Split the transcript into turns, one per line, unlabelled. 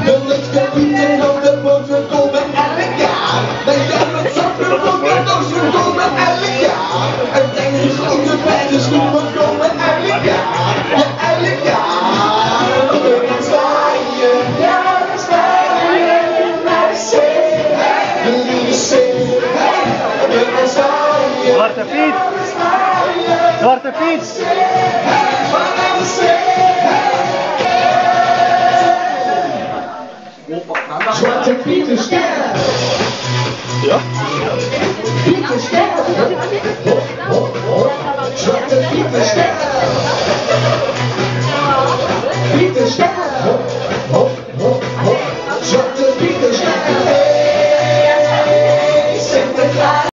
De leukste liedjes op de boot komen elk jaar. Wij hebben zakken voor cadeaus komen elk jaar. En grote prijzensnoepen komen elk jaar. Ja, elk jaar. We gaan zwaaien, ja, we zwaaien naar de zee. De lieve zee, we gaan zwaaien.
Zwarte Piet! Zwarte Piet!
Zwarte Piet is ster.
Ja?
Piet is ster.